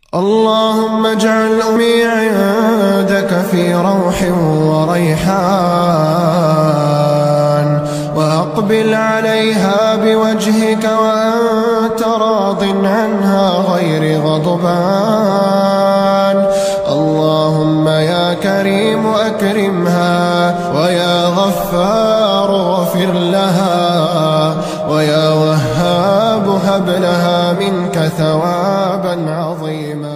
اللهم اجعل أمي عندك في روح وريحان، وأقبل عليها بوجهك وأنت راض عنها غير غضبان. اللهم يا كريم أكرمها، ويا غفار اغفر لها، ويا وهاب هب لها منك ثوابا عظيما.